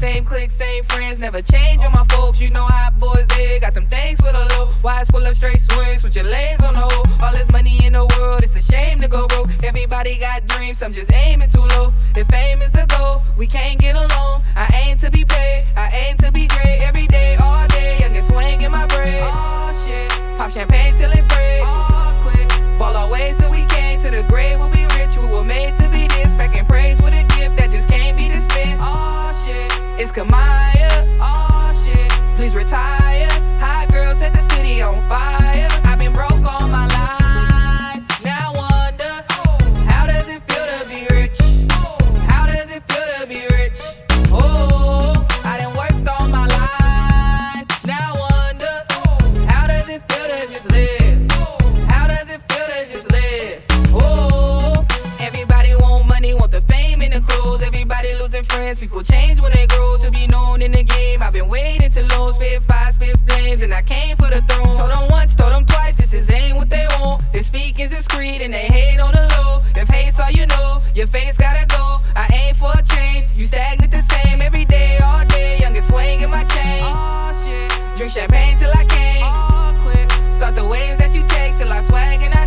same clique, same friends, never change on my folks. You know how boys is, got them things for the low. Wise full of straight swings with your legs on the hole. All this money in the world, it's a shame to go broke. Everybody got dreams, some just aiming too low. If fame is the goal, we can't get along. I aim to be paid, I aim to be great. Every day, all day, young and swing in my braids. Oh shit, pop champagne till it breaks. Oh, quit. Ball our ways till we came to the grave. We'll be rich, we were made to be this. Back in praise with a gift that just can't be dismissed. Oh shit, it's Kamaya. Oh shit, please retire. Hot girl set the city on fire. I've been broke all my life. Now I wonder, how does it feel to be rich? How does it feel to be rich? Oh, I done worked all my life. Now I wonder, how does it feel to just live? How does it feel to just live? Oh, everybody want money, want the fame and the clothes. Everybody losing friends, people change when they grow. To be known in the game, I've been waiting to lose. Spit fire, spit flames, and I came for the throne. Told them once, told them twice, this is ain't what they want. They speak is discreet and they hate on the low. If hate's all you know, your face gotta go. I aim for a change, you stagnant the same. Every day, all day, youngest swing in my chain. Oh shit, drink champagne till I can't. Oh, quit. Start the waves that you take till I swag and I